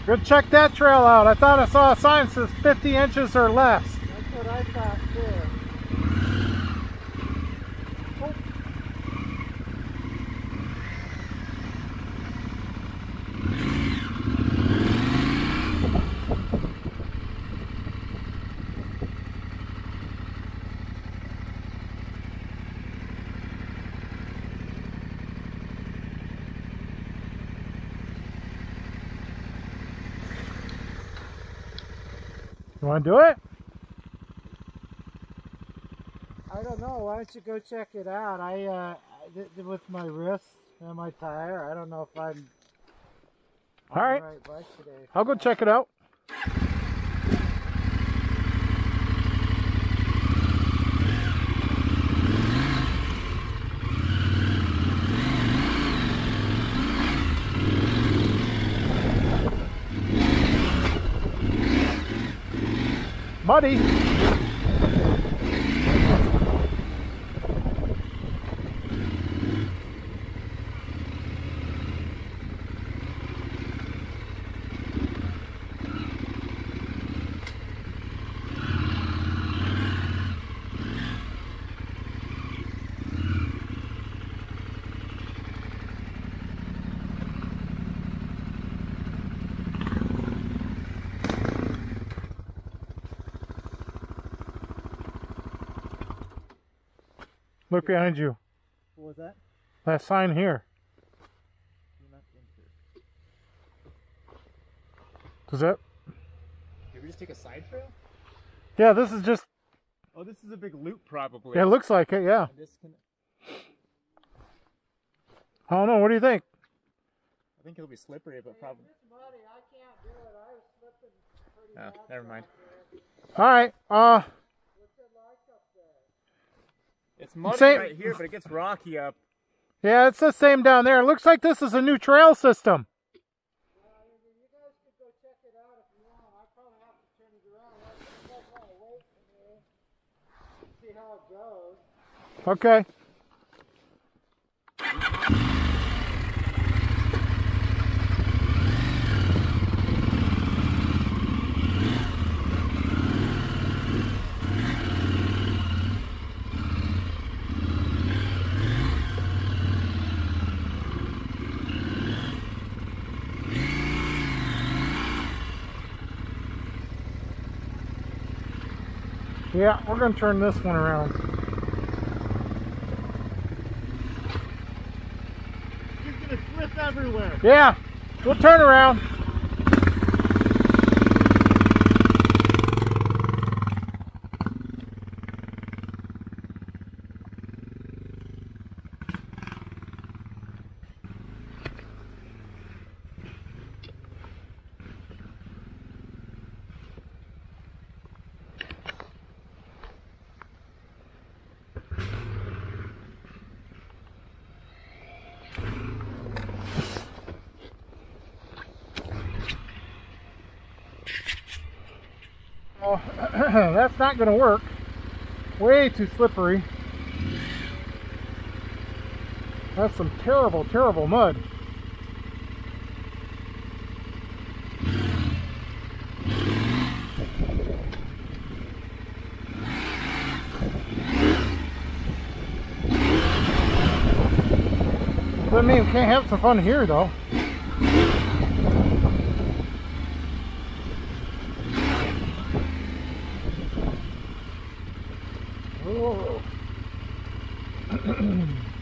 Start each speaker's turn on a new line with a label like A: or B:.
A: Go check that trail out. I thought I saw a sign that says 50 inches or less.
B: That's what I thought too. Oh.
A: You want to do it?
B: I don't know. Why don't you go check it out? I did with my wrist and my tire. I don't know if I'm on
A: All right.
B: the right bike today.
A: I'll go check it out. Muddy. Look behind you.
B: What was that?
A: That sign here.
B: Do not enter.
A: Does that?
C: Did we just take a side trail?
A: Yeah, this is just.
C: Oh, this is a big loop probably.
A: It looks like it, yeah. I don't know. What do you think?
C: I think it'll be slippery, but probably.
B: It's muddy. I can't do it. I was slipping pretty
C: Oh,
B: bad
C: never mind.
A: All right.
B: What's it like up there?
C: It's muddy
A: Same-
C: right here, but it gets rocky up.
A: Yeah, it's the same down there. It looks like this is a new trail system.
B: You guys could go check it out if you want. I probably have to turn it around. You guys want to wait for me. See how it goes.
A: Okay. Yeah, we're going to turn this one around.
C: He's gonna slip everywhere.
A: Yeah, we'll turn around. Oh, that's not going to work. Way too slippery. That's some terrible, terrible mud. Doesn't mean we can't have some fun here, though. Whoa.